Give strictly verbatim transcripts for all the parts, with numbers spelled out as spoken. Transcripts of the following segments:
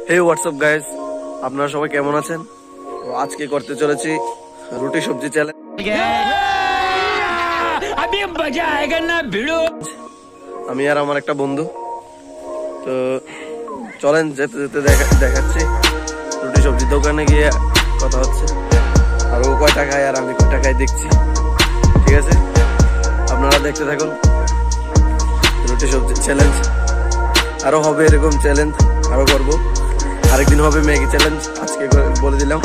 हे WhatsApp guys, আপনারা সবাই কেমন আছেন? তো আজকে করতে চলেছি রুটি সবজি চ্যালেঞ্জ। अभी मजा आएगा ना भिड़ो। আমি আর আমার একটা বন্ধু, তো চলেন যেতে যেতে দেখাচ্ছি রুটি সবজি দোকানে গিয়ে কথা হচ্ছে, আর ও কয় টাকায় আর আমি কয় টাকায় দেখছি। ঠিক আছে, আপনারা দেখতে থাকুন রুটি সবজি চ্যালেঞ্জ। আরো হবে এরকম চ্যালেঞ্জ, আরো করবো। আরেকদিন হবে ম্যাগি চ্যালেঞ্জ, আজকে বলে দিলাম।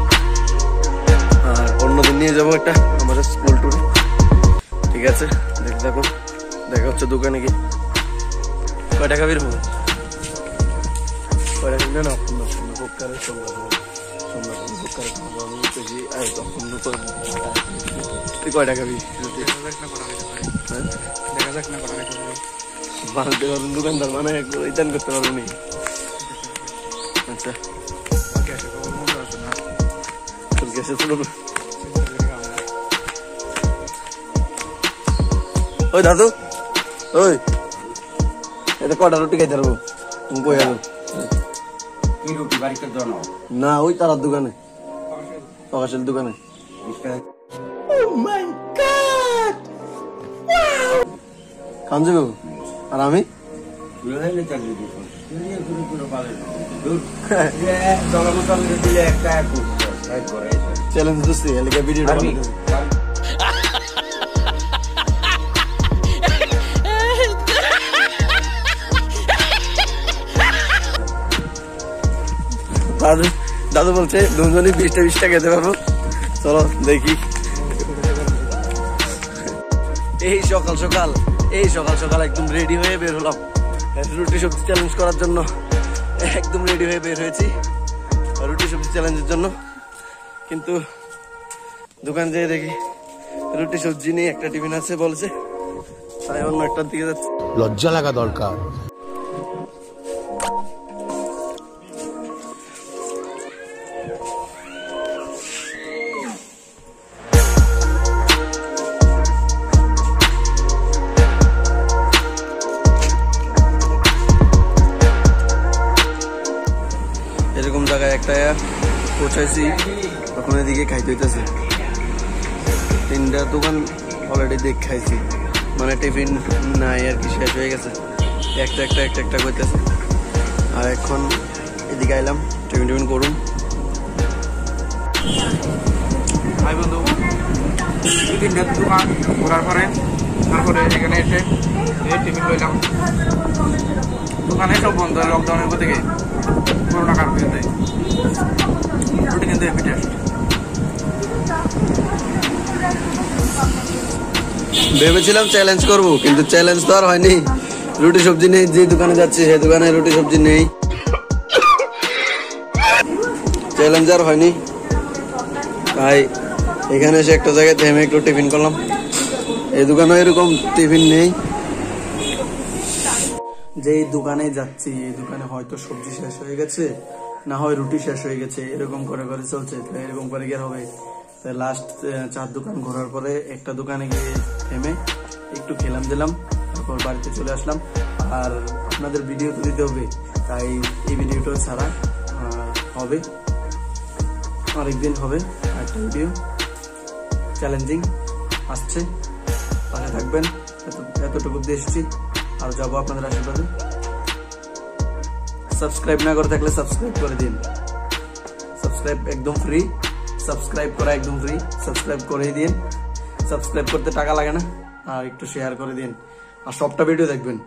আর অন্যদিন নিয়ে যাবো একটা আমাদের স্কুল ট্যুরে। ঠিক আছে, দেখতে থাকুন, দেখা হচ্ছে দোকানে গিয়ে। কয় টাকা বের হবে? কয় টাকা না না ভোক্কারের সঙ্গে তুই কয় টাকা বি বানাতে পারবেন দোকানদার, মানে রিটার্ন করতে পারবেন। আচ্ছা ওই দাদু, ওই এটা কটা রুটি খাইতে পারবো? কই গেল না? ওই তারার দোকানে, প্রকাশের দোকানে। খান যাবো আর আমি চ্যালেঞ্জ দিচ্ছি এলাকা ভিডিওটা। দাদু দাদু বলছে দুজনই বিশটা বিশটা খেতে পারবো। চলো দেখি। এই সকাল সকাল এই সকাল সকাল একদম রেডি হয়ে বের হলাম রুটি সবজি চ্যালেঞ্জ করার জন্য। একদম রেডি হয়ে বের হয়েছি রুটি সবজি চ্যালেঞ্জের জন্য, কিন্তু দোকান যেয়ে দেখি রুটি সবজি নেই, একটা টিফিন আছে বলছে, তাই অন্য একটার দিকে যাচ্ছে। লজ্জা লাগা দরকার। এরকম জায়গায় একটা পৌঁছাইছি, তখন এদিকে খাইতে হইতেছে। তিনটা দোকান অলরেডি দেখ খাইছি, মানে টিফিন নাই আর কি, শেষ হয়ে গেছে। একটা একটা একটা একটা করতেছে, আর এখন এদিকে আইলাম টিফিন টিফিন করুন। হাই বন্ধু, তিনটা দোকান ঘোরার পরে তারপরে এখানে এসে টিফিন লইলাম। দোকানে সব বন্ধ, লকডাউনের পর থেকে করোনা কারণ কিন্তু রুটি কিন্তু হেভি টেস্ট। ভেবেছিলাম চ্যালেঞ্জ করবো, কিন্তু চ্যালেঞ্জ তো আর হয়নি। রুটি সবজি নেই, যে দোকানে যাচ্ছি সে দোকানে রুটি সবজি নেই, চ্যালেঞ্জ আর হয়নি। তাই এখানে এসে একটা জায়গায় থেমে একটু টিফিন করলাম। এই দোকানে এরকম টিফিন নেই। যেই দোকানে যাচ্ছি এই দোকানে হয়তো সবজি শেষ হয়ে গেছে, না হয় রুটি শেষ হয়ে গেছে, এরকম করে করে চলছে। এরকম করে গিয়ে হবে লাস্ট চার দোকান ঘোরার পরে একটা দোকানে গিয়ে থেমে একটু খেলাম দিলাম, তারপর বাড়িতে চলে আসলাম। আর আপনাদের ভিডিও তো দিতে হবে, তাই এই ভিডিওটা ছাড়া হবে আরেকদিন হবে একটা ভিডিও চ্যালেঞ্জিং আসছে, পাশে থাকবেন। এতটুকু দিয়ে এসছি, আর যাবো আপনাদের আশীর্বাদে। সাবস্ক্রাইব না করে থাকলে সাবস্ক্রাইব করে দিন। সাবস্ক্রাইব একদম ফ্রি, সাবস্ক্রাইব করা একদম ফ্রি, সাবস্ক্রাইব করে দিন। সাবস্ক্রাইব করতে টাকা লাগে না, আর একটু শেয়ার করে দিন, আর সবটা ভিডিও দেখবেন।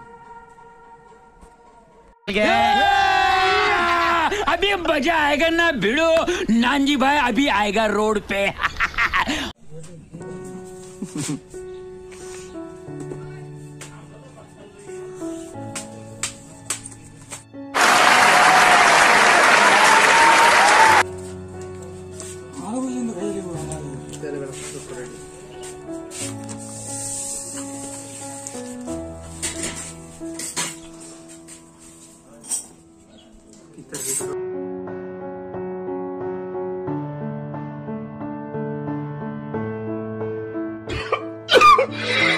अभी मजा आएगा ना भिड़ो। नानजी भाई अभी आएगा रोड पे। Yeah.